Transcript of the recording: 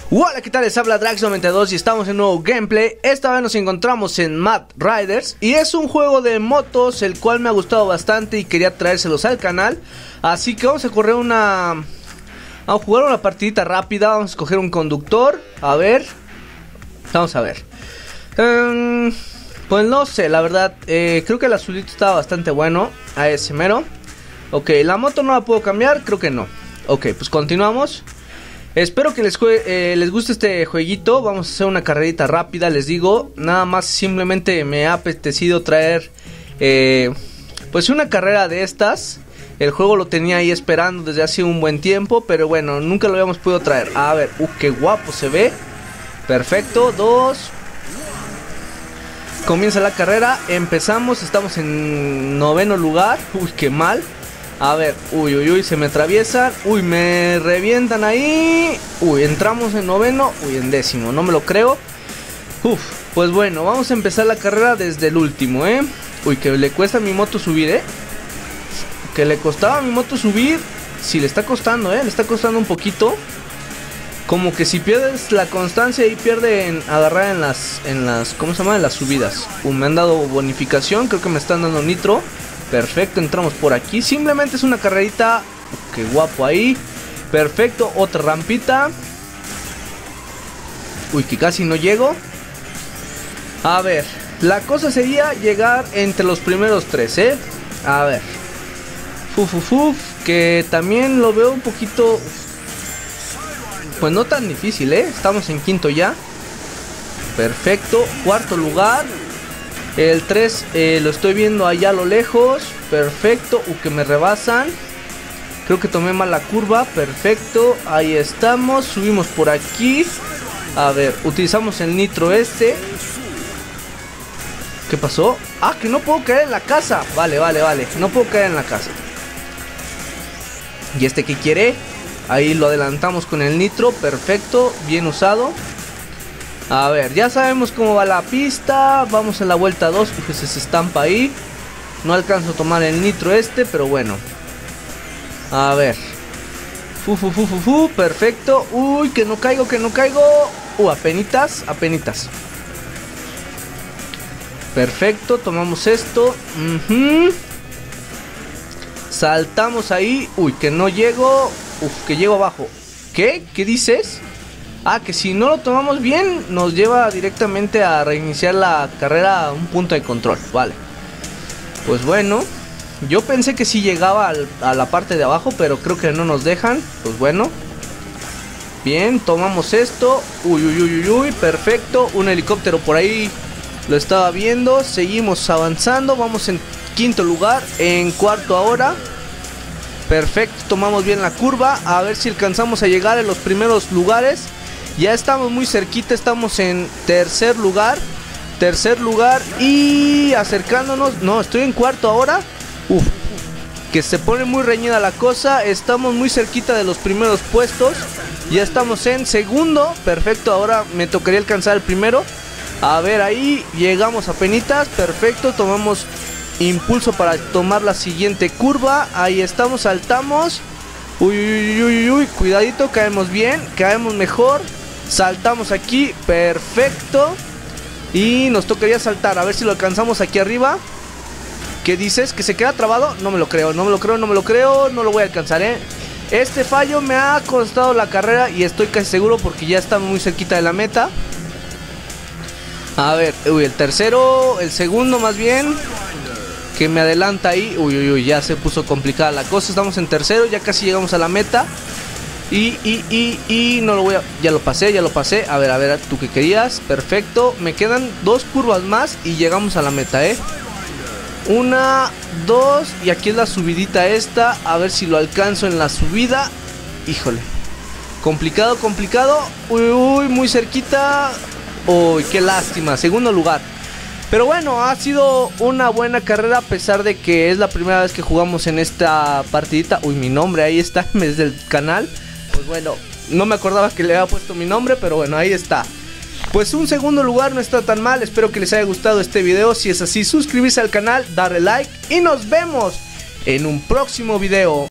Hola, ¿qué tal? Les habla Drax92 y estamos en un nuevo gameplay. Esta vez nos encontramos en Mad Riders y es un juego de motos el cual me ha gustado bastante y quería traérselos al canal. Así que vamos a correr vamos a jugar una partidita rápida. Vamos a escoger un conductor. A ver. Vamos a ver. Pues no sé, la verdad. Creo que el azulito está bastante bueno. A ese mero. Ok, la moto no la puedo cambiar. Creo que no. Ok, pues continuamos. Espero que les guste este jueguito. Vamos a hacer una carrerita rápida, les digo. Nada más simplemente me ha apetecido traer pues una carrera de estas. El juego lo tenía ahí esperando desde hace un buen tiempo, pero bueno, nunca lo habíamos podido traer. A ver, qué guapo se ve. Perfecto, 2. Comienza la carrera, empezamos, estamos en 9º lugar. Uy, qué mal. A ver, uy, se me atraviesan. Uy, me revientan ahí. Uy, entramos en 9º. Uy, en 10º, no me lo creo. Pues bueno, vamos a empezar la carrera desde el último, Uy, que le cuesta a mi moto subir, Que le costaba a mi moto subir. Sí, le está costando, le está costando un poquito. Como que si pierdes la constancia y pierde en agarrar en las, ¿cómo se llama? En las subidas. Me han dado bonificación, creo que me están dando nitro. Perfecto, entramos por aquí. Simplemente es una carrerita. Qué guapo ahí. Perfecto, otra rampita. Uy, que casi no llego. A ver, la cosa sería llegar entre los primeros 3, A ver. Que también lo veo un poquito. Pues no tan difícil, Estamos en 5º ya. Perfecto, 4º lugar. El 3 lo estoy viendo allá a lo lejos. Perfecto, que me rebasan. Creo que tomé mal la curva. Perfecto, ahí estamos. Subimos por aquí. A ver, utilizamos el nitro este. ¿Qué pasó? Ah, que no puedo caer en la casa. Vale, no puedo caer en la casa. ¿Y este qué quiere? Ahí lo adelantamos con el nitro. Perfecto, bien usado. A ver, ya sabemos cómo va la pista. Vamos a la vuelta 2. Fíjese, se estampa ahí. No alcanzo a tomar el nitro este, pero bueno. A ver. Perfecto. Uy, que no caigo. Apenitas. Perfecto, tomamos esto. Saltamos ahí. Uy, que no llego. Que llego abajo. ¿Qué? ¿Qué dices? Ah, que si no lo tomamos bien, nos lleva directamente a reiniciar la carrera a un punto de control. Vale. Pues bueno, yo pensé que sí llegaba a la parte de abajo, pero creo que no nos dejan. Pues bueno. Bien, tomamos esto. Uy, perfecto. Un helicóptero por ahí lo estaba viendo. Seguimos avanzando. Vamos en 5º lugar. En 4º ahora. Perfecto, tomamos bien la curva. A ver si alcanzamos a llegar en los primeros lugares. Ya estamos muy cerquita, estamos en 3º lugar. Y acercándonos. No, estoy en 4º ahora. Que se pone muy reñida la cosa. Estamos muy cerquita de los primeros puestos. Ya estamos en 2º. Perfecto, ahora me tocaría alcanzar el primero. A ver, ahí llegamos a penitas. Perfecto, tomamos impulso para tomar la siguiente curva. Ahí estamos, saltamos. Uy, cuidadito, caemos bien, caemos mejor. Saltamos aquí, perfecto. Y nos tocaría saltar, a ver si lo alcanzamos aquí arriba. ¿Qué dices? ¿Que se queda trabado? No me lo creo, no lo voy a alcanzar, Este fallo me ha costado la carrera y estoy casi seguro porque ya estamos muy cerquita de la meta. A ver, el tercero, el segundo más bien, que me adelanta ahí. Uy, ya se puso complicada la cosa. Estamos en 3º, ya casi llegamos a la meta. Y no lo voy a... Ya lo pasé. A ver, tú que querías. Perfecto, me quedan 2 curvas más y llegamos a la meta, 1, 2. Y aquí es la subidita esta. A ver si lo alcanzo en la subida. Híjole, complicado. Uy, muy cerquita. Uy, qué lástima, 2º lugar. Pero bueno, ha sido una buena carrera a pesar de que es la primera vez que jugamos en esta partidita. Uy, mi nombre, ahí está, desde el canal. Pues bueno, no me acordaba que le había puesto mi nombre, pero bueno, ahí está. Pues un 2º lugar no está tan mal. Espero que les haya gustado este video. Si es así, suscribirse al canal, darle like y nos vemos en un próximo video.